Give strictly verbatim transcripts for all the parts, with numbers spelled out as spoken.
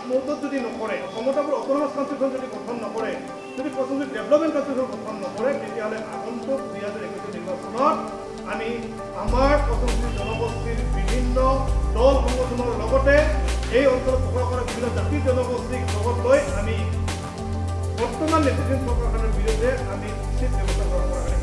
স্মুথত যদি নকৰে ক্ষমতাবোৰ autonomous constitution যদি গঠন নকৰে যদি প্ৰথম যদি ডেভেলপমেণ্ট কনষ্টিটিউশ্যন গঠন নকৰে তেতিয়াহ'লে আগন্তুক দুই হাজাৰ একৈছ নিৰ্বাচনত আমি আমাৰ পচনশীল জনগোষ্ঠীৰ বিভিন্ন দল সংগঠনৰ লগতে এই অঞ্চলত বসবাস কৰা বিভিন্ন জাতি জনগোষ্ঠীক লগত লৈ আমি বৰ্তমান নেতৃত্বাধীন চৰকাৰখনৰ বিৰুদ্ধে আমি উচিত ব্যৱস্থা গ্ৰহণ কৰাৰ কাৰণে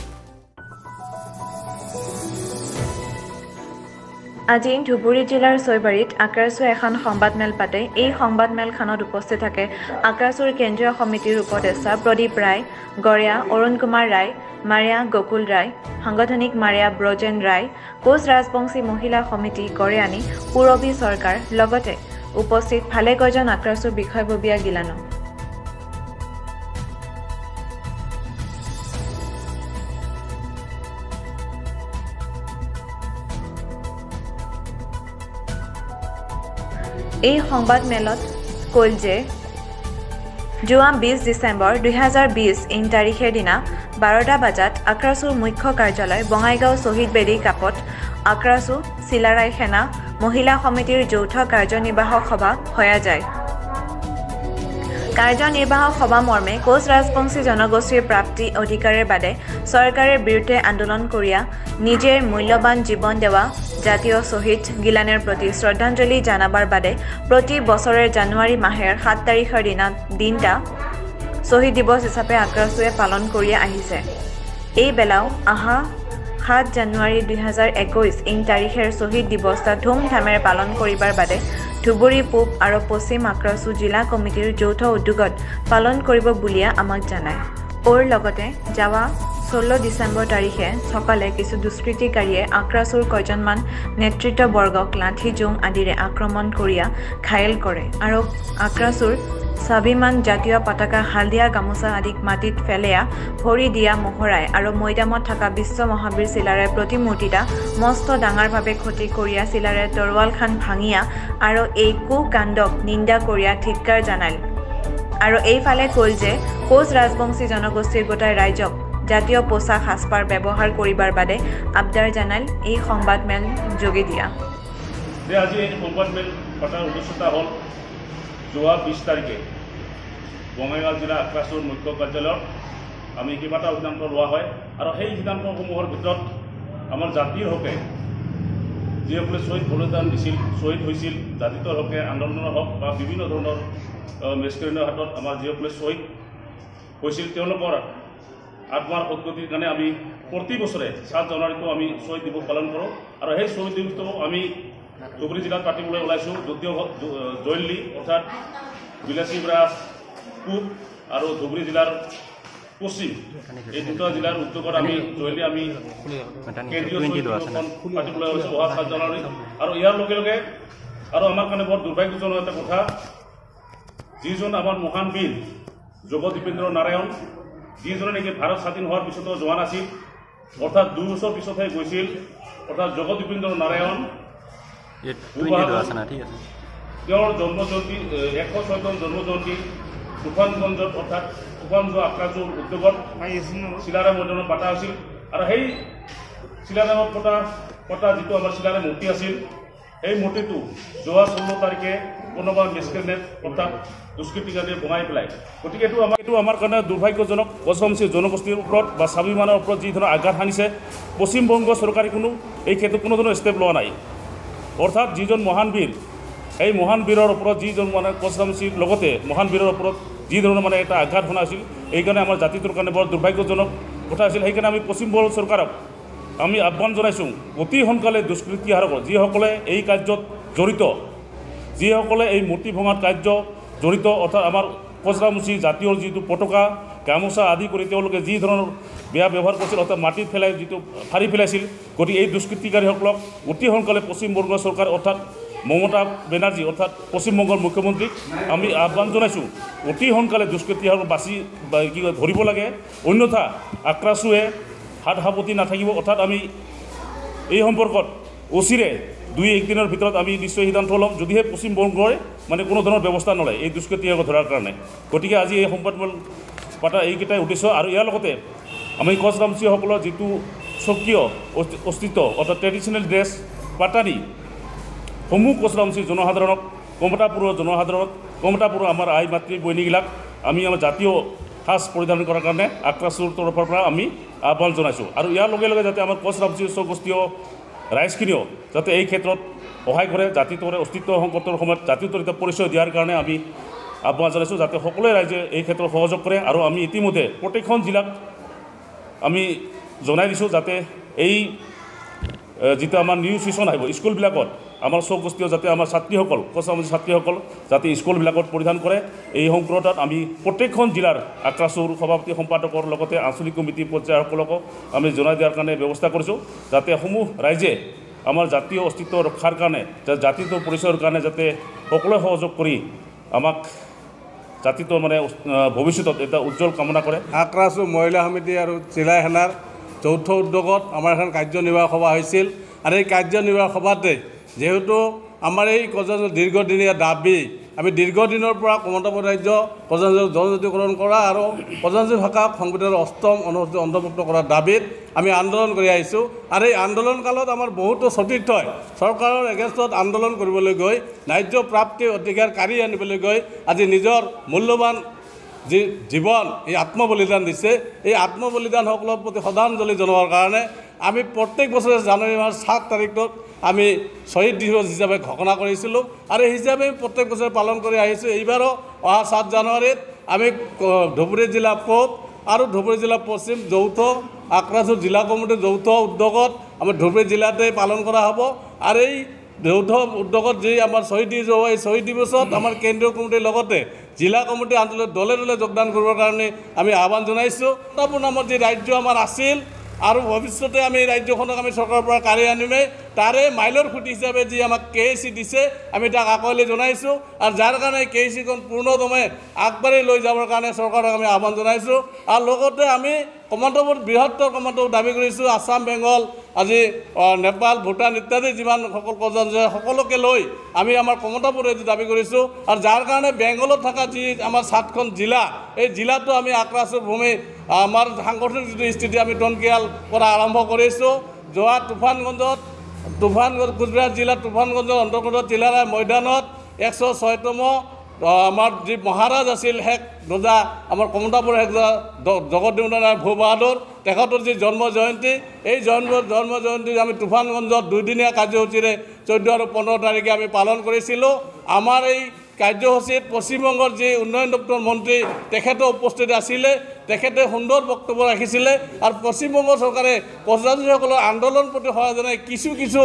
আজি ধুবুৰী জিলাৰ ছৈবাৰীত আক্ৰাছুৱে এখন সংবাদমেল পাতে। এই সংবাদমেলখনত উপস্থিত থাকে আক্ৰাছুৰ কেন্দ্ৰীয় সমিতিৰ উপদেষ্টা প্ৰদীপ ৰায়, গড়িয়া অৰুণ কুমাৰ ৰায়, মাৰিয়া গকুল ৰায়, সাংগঠনিক মাৰিয়া ব্ৰজেন ৰায়, কোচ ৰাজবংশী মহিলা সমিতি গড়িয়ানী, পূৰবী চৰকাৰ, লগতে উপস্থিত ভালেকেইজন আক্ৰাছুৰ বিষয়ববীয়া গিলানো। এই সংবাদমেলত কল যে যোৱা বিছ ডিচেম্বৰ দুহেজাৰ বিছ ইং তাৰিখেৰ দিনা বাৰটা বজাত আক্ৰাছুৰ মুখ্য কাৰ্যালয় বঙাইগাঁও শ্বহীদ বেদী কাপত আক্ৰাছু চিলাৰাই সেনা মহিলা সমিতিৰ যৌথ কাৰ্যনিৰ্বাহক সভা হয়া যায়। কাৰ্যনিৰ্বাহক সভা মৰ্মে কোচ ৰাজবংশী জনগোষ্ঠীৰ প্ৰাপ্তি অধিকাৰৰ বাদে চৰকাৰৰ বিৰুদ্ধে আন্দোলন কৰিয়া নিজেৰ মূল্যৱান জীৱন দেৱা জাতীয় শ্বহীদ গিলানৰ প্ৰতি শ্ৰদ্ধাঞ্জলি জনাবাৰ বাদে প্ৰতি বছৰৰ জানুৱাৰী মাহেৰ সাত তাৰিখৰ দিনা দিনটা শ্বহীদ দিৱস হিচাপে আক্ৰাছুৱে পালন কৰি আহিছে। এই বেলাও আহা সাত জানুৱাৰী দুহেজাৰ একৈছ ইং তাৰিখেৰ শ্বহীদ দিৱসটা ধুমধামেৰে পালন কৰিবাৰ বাদে ধুবুৰী পূব আৰু পশ্চিম আক্ৰাছু জিলা কমিটিৰ যৌথ উদ্যোগত পালন কৰিব বুলিয়ে আমাক জনায়। ওৰ লগতে যাৱা ষোল্ল ডিচেম্বৰ তাৰিখে সকালে কিছু দুষ্কৃতিকাৰীয়ে আক্ৰাছুৰ কেইজনমান নেতৃত্ববৰ্গক লাঠি জোং আদিৰে আক্ৰমণ কৰিয়া ঘায়েল কৰে আৰু আক্ৰাছুৰ স্বাভিমান জাতীয় পতাকা হালধীয়া গামোচা আদিক মাটিত ফেলেয়া ভৰি দিয়া মোহৰাই আৰু মৈদামত থকা বিশ্ব মহাবীৰ চিলাৰে প্ৰতিমূৰ্তিটা মস্ত ডাঙৰভাৱে ক্ষতি কৰিয়া চিলাৰে তৰোৱালখান ভাঙিয়া আৰু এই কুকাণ্ডক নিন্দা কৰিয়া ধিক্কাৰ জনাল আৰু এইফালে কল যে কোচ ৰাজবংশী জনগোষ্ঠীৰ গোটাই ৰাইজক জাতীয় পোছাক সাজপাৰ ব্যৱহাৰ কৰিবাৰ বাদে আবদাৰ জনাল এই সংবাদমেল যোগে দিয়া। আজি এই সংবাদমেল পতাৰ উদ্দেশ্যতা হ'ল যোৱা বিছ তাৰিখে বঙাইগাঁও জিলা আক্ৰাছুৰ মুখ্য কাৰ্যালয়ত আমি কেইবাটাও সিদ্ধান্ত লোৱা হয় আৰু সেই সিদ্ধান্তসমূহৰ ভিতৰত আমাৰ জাতিৰ হকে যিসকলে শ্বহীদ বলিদান দিছিল শ্বহীদ হৈছিল জাতিটোৰ হকে আন্দোলনৰ হওক বা বিভিন্ন ধৰণৰ মেছকৰণৰ হাতত আমাৰ যিসকলে শ্বহীদ হৈছিল তেওঁলোকৰ আত্মাৰ সদ্গতিৰ কাৰণে আমি প্ৰতি বছৰে সাত জানুৱাৰীটো আমি শ্বহীদ দিৱস পালন কৰোঁ আৰু সেই শ্বহীদ দিৱসটো আমি ধুবুৰী জিলাত পাতিবলৈ ওলাইছোঁ। দ্বিতীয় জৈনলি অৰ্থাৎ বিলাসীপাৰা পূব আৰু ধুবুৰী জিলাৰ পশ্চিম এই দুটা জিলাৰ উদ্যোগত আমি জৈনলি আমি কেন্দ্ৰীয় পাতিবলৈ ওলাইছোঁ অহা সাত জানুৱাৰী আৰু ইয়াৰ লগে লগে আৰু আমাৰ কাৰণে বৰ দুৰ্ভাগ্যজনক এটা কথা যিজন আমাৰ মহান বীৰ জগদীপেন্দ্ৰ নাৰায়ণ যিজনে নেকি ভাৰত স্বাধীন হোৱাৰ পিছতো যোৱা নাছিল অৰ্থাৎ দুই বছৰ পিছতহে গৈছিল অৰ্থাৎ জগদীপেন্দ্ৰ নাৰায়ণ তেওঁৰ জন্ম জয়ন্তী এশ ছয়তম জন্ম জয়ন্তী তুফানগঞ্জত অৰ্থাৎ তুফানগঞ্জ আক্ৰাছুৰ উদ্যোগত চিলাৰাম মৈদানত পতা হৈছিল আৰু সেই চিলাৰামত পতা পতা যিটো আমাৰ চিলাৰাম মূৰ্তি আছিল সেই মূৰ্তিটো যোৱা ষোল্ল তাৰিখে কোনোবা মিছক্ৰেণ্ট অৰ্থাৎ দুষ্কৃতিকাৰীয়ে বঙাই পেলাই। গতিকে এইটো আমাৰ এইটো আমাৰ কাৰণে দুৰ্ভাগ্যজনক কোচৰাজবংশী জনগোষ্ঠীৰ ওপৰত বা স্বাভিমানৰ ওপৰত যি ধৰণৰ আঘাত সানিছে পশ্চিমবংগ চৰকাৰে কোনো এই ক্ষেত্ৰত কোনো ধৰণৰ ষ্টেপ লোৱা নাই। অৰ্থাৎ যিজন মহান বীৰ এই মহান বীৰৰ ওপৰত যিজন মানে কোচৰাজবংশীৰ লগতে মহান বীৰৰ ওপৰত যি ধৰণৰ মানে এটা আঘাত শুনা আছিল এইকাৰণে আমাৰ জাতিটোৰ কাৰণে বৰ দুৰ্ভাগ্যজনক কথা আছিল। সেইকাৰণে আমি পশ্চিমবংগ চৰকাৰক আমি আহ্বান জনাইছোঁ অতি সোনকালে দুষ্কৃতিকাৰক যিসকলে এই কাৰ্যত জড়িত যিসকলে এই মূৰ্তি ভঙাত কাৰ্য জড়িত অৰ্থাৎ আমাৰ কোচৰাজবংশী জাতীয় যিটো পতাকা গামোচা আদি কৰি তেওঁলোকে যি ধৰণৰ বেয়া ব্যৱহাৰ কৰিছিল অৰ্থাৎ মাটিত পেলাই যিটো ফাৰি পেলাইছিল গতিকে এই দুষ্কৃতিকাৰীসকলক অতি সোনকালে পশ্চিমবংগ চৰকাৰ অৰ্থাৎ মমতা বেনাৰ্জী অৰ্থাৎ পশ্চিমবংগৰ মুখ্যমন্ত্ৰীক আমি আহ্বান জনাইছোঁ অতি সোনকালে দুষ্কৃতিকাৰক বাছি কি ধৰিব লাগে অন্যথা আক্ৰাছুৱে হাত সাৱটি নাথাকিব। অৰ্থাৎ আমি এই সম্পৰ্কত অচিৰে দুই একদিনৰ ভিতৰত আমি নিশ্চয় সিদ্ধান্ত ল'ম যদিহে পশ্চিমবংগই মানে কোনো ধৰণৰ ব্যৱস্থা নলয় এই দুষ্কৃতিকাৰক ধৰাৰ কাৰণে। গতিকে আজি এই সংবাদমেল পতা এইকেইটাই উদ্দেশ্য আৰু ইয়াৰ লগতে আমি কোচৰাজবংশীসকলৰ যিটো স্বকীয় অস্তিত্ব অৰ্থাৎ ট্ৰেডিশ্যনেল ড্ৰেছ পাটাৰী সমূহ কোচৰাজবংশী জনসাধাৰণক কমতাপুৰৰ জনসাধাৰণক কমতাপুৰৰ আমাৰ আই মাতৃ বৈনীগিলাক আমি আমাৰ জাতীয় সাজ পৰিধান কৰাৰ কাৰণে আক্ৰাছুৰ তৰফৰ পৰা আমি আহ্বান জনাইছোঁ আৰু ইয়াৰ লগে লগে যাতে আমাৰ কোচ ৰাজবংশী স্বগোষ্ঠীয় ৰাইজখিনিও যাতে এই ক্ষেত্ৰত সহায় কৰে জাতিটোৰ অস্তিত্ব সংকটৰ সময়ত জাতিটোৰ এটা পৰিচয় দিয়াৰ কাৰণে আমি আহ্বান জনাইছোঁ যাতে সকলোৱে ৰাইজে এই ক্ষেত্ৰত সহযোগ কৰে আৰু আমি ইতিমধ্যে প্ৰত্যেকখন জিলাত আমি জনাই দিছোঁ যাতে এই যিটো আমাৰ নিউ ছিজন আহিব স্কুলবিলাকত আমাৰ স্বগোষ্ঠীয় যাতে আমাৰ ছাত্ৰীসকল কোচ ৰাজবংশী ছাত্ৰীসকল যাতে স্কুলবিলাকত পৰিধান কৰে এই সংক্ৰান্তত আমি প্ৰত্যেকখন জিলাৰ আক্ৰাছুৰ সভাপতি সম্পাদকৰ লগতে আঞ্চলিক কমিটি পৰ্যায়সকলকো আমি জনাই দিয়াৰ কাৰণে ব্যৱস্থা কৰিছোঁ যাতে সমূহ ৰাইজে আমাৰ জাতীয় অস্তিত্ব ৰক্ষাৰ কাৰণে জাতিটোৰ পৰিচয়ৰ কাৰণে যাতে সকলোৱে সহযোগ কৰি আমাক জাতিটোৰ মানে ভৱিষ্যতত এটা উজ্জ্বল কামনা কৰে। আক্ৰাছু মহিলা সমিতি আৰু জিলা সেনাৰ যৌথ উদ্যোগত আমাৰ এখন কাৰ্যনিৰ্বাহক সভা হৈছিল আৰু এই কাৰ্যনিৰ্বাহক সভাতে যেহেতু আমাৰ এই কৰ্মসূচী দীৰ্ঘদিনীয়া দাবী আমি দীৰ্ঘদিনৰ পৰা কমতাপুৰ ৰাজ্য কৰ্মসূচী জনজাতিকৰণ কৰা আৰু কৰ্মসূচী ভাষাক সংবিধানৰ অষ্টম অনুসূচীত অন্তৰ্ভুক্ত কৰাৰ দাবীত আমি আন্দোলন কৰি আহিছোঁ আৰু এই আন্দোলন কালত আমাৰ বহুতো সতীৰ্থই চৰকাৰৰ এগেইনষ্টত আন্দোলন কৰিবলৈ গৈ ন্যায্য প্ৰাপ্তি অধিকাৰ কাঢ়ি আনিবলৈ গৈ আজি নিজৰ মূল্যৱান যি জীৱন এই আত্মবলিদান দিছে এই আত্মবলিদানসকলৰ প্ৰতি শ্ৰদ্ধাঞ্জলি জনোৱাৰ কাৰণে আমি প্ৰত্যেক বছৰে জানুৱাৰী মাহৰ সাত তাৰিখত আমি শ্বহীদ দিৱস হিচাপে ঘোষণা কৰিছিলোঁ আৰু এই হিচাপে প্ৰত্যেক বছৰে পালন কৰি আহিছোঁ। এইবাৰো অহা সাত জানুৱাৰীত আমি ধুবুৰী জিলা পূব আৰু ধুবুৰী জিলা পশ্চিম যৌথ আক্ৰাছু জিলা কমিটিৰ যৌথ উদ্যোগত আমাৰ ধুবুৰী জিলাতে পালন কৰা হ'ব আৰু এই যৌথ উদ্যোগত যি আমাৰ শ্বহীদ দিৱস হ'ব এই শ্বহীদ দিৱসত আমাৰ কেন্দ্ৰীয় কমিটিৰ লগতে জিলা কমিটি আন্দোলনত দলে দলে যোগদান কৰিবৰ কাৰণে আমি আহ্বান জনাইছোঁ। কমতাপুৰ নামৰ যি ৰাজ্য আমাৰ আছিল আৰু ভৱিষ্যতে আমি এই ৰাজ্যখনক আমি চৰকাৰৰ পৰা কাঢ়ি আনিমেই তাৰে মাইলৰ খুঁটি হিচাপে যি আমাক কে এ চি দিছে আমি তাক আকোৱালি জনাইছোঁ আৰু যাৰ কাৰণে কে এ চিখন পূৰ্ণদমে আগবাঢ়ি লৈ যাবৰ কাৰণে চৰকাৰক আমি আহ্বান জনাইছোঁ আৰু লগতে আমি কমতাপুৰ বৃহত্তৰ কমতাপুৰ দাবী কৰিছোঁ আছাম বেংগল আজি নেপাল ভূটান ইত্যাদি যিমান সকল কৰ্মসূচী সকলোকে লৈ আমি আমাৰ কমতাপুৰ এইটো দাবী কৰিছোঁ আৰু যাৰ কাৰণে বেংগলত থকা যি আমাৰ সাতখন জিলা এই জিলাটো আমি আক্ৰাছুৰ ভূমি আমাৰ সাংগঠনিক যিটো স্থিতি আমি টনকিয়াল পৰা আৰম্ভ কৰিছোঁ। যোৱা তুফানগঞ্জত তুফানগঞ্জ কোচবিহাৰ জিলাৰ তুফানগঞ্জৰ অন্তৰ্গত তিলাৰাই মৈদানত একশ ছয়তম আমাৰ যি মহাৰাজ আছিল শেখ ৰজা আমাৰ কমতাপুৰ শেখ জগতদিমোদাৰ ভূ বাহাদুৰ তেখেতৰ যি জন্ম জয়ন্তী এই জন্ম জন্ম জয়ন্তী আমি তুফানগঞ্জত দুদিনীয়া কাৰ্যসূচীৰে চৈধ্য আৰু পোন্ধৰ তাৰিখে আমি পালন কৰিছিলোঁ। আমাৰ এই কাৰ্যসূচীত পশ্চিমবংগৰ যি উন্নয়ন দপ্তৰ মন্ত্ৰী তেখেতো উপস্থিত আছিলে তেখেতে সুন্দৰ বক্তব্য ৰাখিছিলে আৰু পশ্চিমবংগ চৰকাৰে কৰ্মচাৰীসকলৰ আন্দোলন প্ৰতি সহায় জনাই কিছু কিছু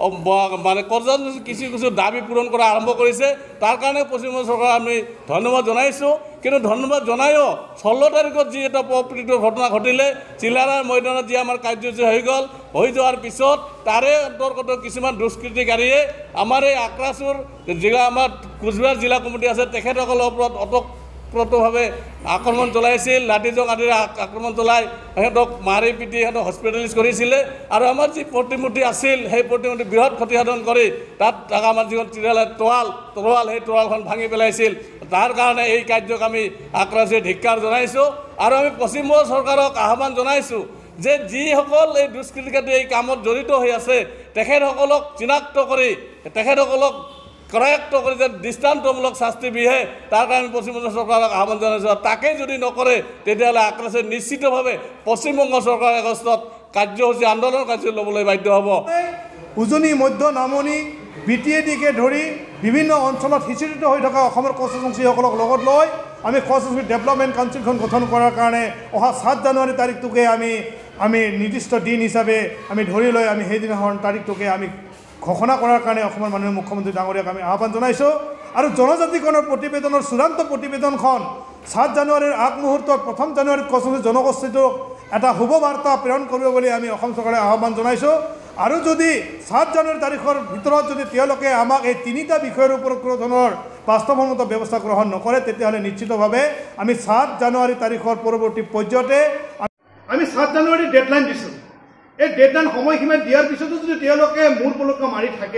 মানে কৰ্মচাৰী কিছু কিছু দাবী পূৰণ কৰা আৰম্ভ কৰিছে তাৰ কাৰণে পশ্চিমবংগ চৰকাৰক আমি ধন্যবাদ জনাইছোঁ। কিন্তু ধন্যবাদ জনায়ো ষোল্ল তাৰিখত যি এটা প্ৰকৃত ঘটনা ঘটিলে চিলাৰাৰ মৈদানত যি আমাৰ কাৰ্যসূচী হৈ গ'ল হৈ যোৱাৰ পিছত তাৰে অন্তৰ্গত কিছুমান দুষ্কৃতিকাৰীয়ে আমাৰ এই আক্ৰাছুৰ জিলা আমাৰ কোচবিহাৰ জিলা কমিটি আছে তেখেতসকলৰ ওপৰত অতপ্ৰতভাৱে আক্ৰমণ চলাইছিল লাঠিজং আদিৰে আক্ৰমণ চলাই সিহঁতক মাৰি পিটি সিহঁতক হস্পিটেলাইজ কৰিছিলে আৰু আমাৰ যি প্ৰতিমূৰ্তি আছিল সেই প্ৰতিমূৰ্তি বৃহৎ ক্ষতিসাধন কৰি তাত আমাৰ যিখন চিলাৰাৰ তৰোৱাল তৰোৱাল সেই তৰোৱালখন ভাঙি পেলাইছিল। তাৰ কাৰণে এই কাৰ্যক আমি আক্ৰাছুৱে ধিক্কাৰ জনাইছোঁ আৰু আমি পশ্চিমবংগ চৰকাৰক আহ্বান জনাইছোঁ যে যিসকল এই দুষ্কৃতিকাৰী এই কামত জড়িত হৈ আছে তেখেতসকলক চিনাক্ত কৰি তেখেতসকলক কৰায়ত্ব কৰি যে দৃষ্টান্তমূলক শাস্তি বিহে তাৰ কাৰণে পশ্চিমবংগ চৰকাৰক আহ্বান জনাইছোঁ। তাকেই যদি নকৰে তেতিয়াহ'লে আক্ৰাছে নিশ্চিতভাৱে পশ্চিমবংগ চৰকাৰৰ এগেইনষ্টত কাৰ্যসূচী আন্দোলন কাৰ্যসূচী ল'বলৈ বাধ্য হ'ব। উজনি মধ্য নামনি বি টি এ ডিকে ধৰি বিভিন্ন অঞ্চলত সিঁচৰিত হৈ থকা অসমৰ কোচ ৰাজবংশীসকলক লগত লৈ আমি কোচ ৰাজবংশী ডেভেলপমেণ্ট কাউন্সিলখন গঠন কৰাৰ কাৰণে অহা সাত জানুৱাৰী তাৰিখটোকে আমি আমি নিৰ্দিষ্ট দিন হিচাপে আমি ধৰি লৈ আমি সেইদিনাখন তাৰিখটোকে আমি ঘোষণা কৰাৰ কাৰণে অসমৰ মাননীয় মুখ্যমন্ত্ৰী ডাঙৰীয়াক আমি আহ্বান জনাইছোঁ আৰু জনজাতিকৰণৰ প্ৰতিবেদনৰ চূড়ান্ত প্ৰতিবেদনখন সাত জানুৱাৰীৰ আগমুহূৰ্তত প্ৰথম জানুৱাৰীত কোচ ৰাজবংশী জনগোষ্ঠীটোক এটা শুভ বাৰ্তা প্ৰেৰণ কৰিব বুলি আমি অসম চৰকাৰে আহ্বান জনাইছোঁ। আৰু যদি সাত জানুৱাৰী তাৰিখৰ ভিতৰত যদি তেওঁলোকে আমাক এই তিনিটা বিষয়ৰ ওপৰত কোনো ধৰণৰ বাস্তৱসন্মত ব্যৱস্থা গ্ৰহণ নকৰে তেতিয়াহ'লে নিশ্চিতভাৱে আমি সাত জানুৱাৰী তাৰিখৰ পৰৱৰ্তী পৰ্যায়তে আমি সাত জানুৱাৰী ডেডলাইন দিছোঁ। এই ডেডলাইন সময়সীমা দিয়াৰ পিছতো যদি তেওঁলোকে মূৰ পলক মাৰি থাকে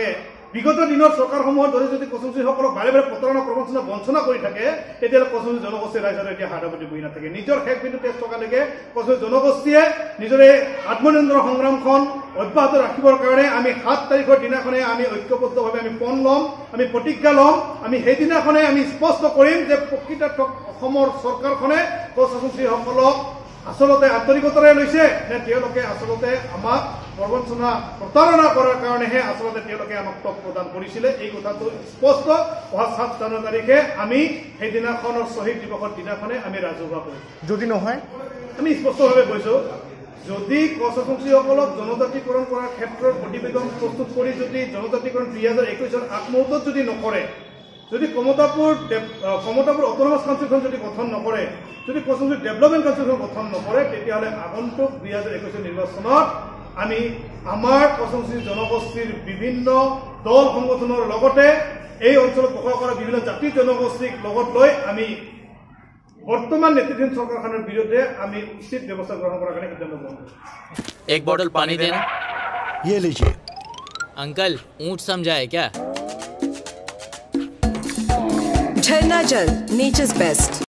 বিগত দিনৰ চৰকাৰসমূহৰ দৰে যদি কচুমচীসকলক বাৰে বাৰে প্ৰতাৰণা প্ৰবঞ্চনা বঞ্চনা কৰি থাকে তেতিয়াহ'লে কচুমচী জনগোষ্ঠীৰ ৰাইজৰ এতিয়া হাতাপতি বহি নাথাকে। নিজৰ শেষ বিন্দু তেজ টকালৈকে কচুমচী জনগোষ্ঠীয়ে নিজৰ এই আত্মনিৰ্ভৰ সংগ্ৰামখন অব্যাহত ৰাখিবৰ কাৰণে আমি সাত তাৰিখৰ দিনাখনে আমি ঐক্যবদ্ধভাৱে আমি পণ ল'ম, আমি প্ৰতিজ্ঞা ল'ম। আমি সেইদিনাখনে আমি স্পষ্ট কৰিম যে প্ৰকৃতাৰ্থ অসমৰ চৰকাৰখনে কচুমচীসকলক আচলতে আন্তৰিকতাৰে লৈছে নে তেওঁলোকে আচলতে আমাক প্ৰবঞ্চনা প্ৰতাৰণা কৰাৰ কাৰণেহে আচলতে তেওঁলোকে আমাক টক প্ৰদান কৰিছিলে। এই কথাটো স্পষ্ট অহা সাত জানুৱাৰী তাৰিখে আমি সেইদিনাখনৰ শ্বহীদ দিৱসৰ দিনাখনে আমি ৰাজহুৱা কৰিম। যদি নহয় আমি স্পষ্টভাৱে কৈছোঁ, যদি কচুমচীসকলক জনজাতিকৰণ কৰাৰ ক্ষেত্ৰত প্ৰতিবেদন প্ৰস্তুত কৰি যদি জনজাতিকৰণ দুই হাজাৰ একৈছৰ আগমুহূৰ্তত যদি নকৰে, যদি কমতাপুৰ কমতাপুৰ অট'নমাছ কাউন্সিলখন যদি গঠন নকৰে, যদি কচুমচী ডেভেলপমেণ্ট কাউন্সিলখন গঠন নকৰে, তেতিয়াহ'লে আগন্তুক দুই হাজাৰ একৈছৰ নিৰ্বাচনত আমি আমাৰ কচুমচী জনগোষ্ঠীৰ বিভিন্ন দল সংগঠনৰ লগতে এই অঞ্চলত বসবাস কৰা বিভিন্ন জাতি জনগোষ্ঠীক লগত লৈ আমি বৰ্তমান নেতৃত্বাধীন চৰকাৰখনৰ বিৰুদ্ধে আমি উচিত ব্যৱস্থা গ্ৰহণ কৰাৰ কাৰণে সিদ্ধান্ত গ্ৰহণ কৰিম। एक बॉटल पानी देना। ये लीजिए। अंकल ऊंट समझा है क्या? झरना जल, नेचर्स बेस्ट।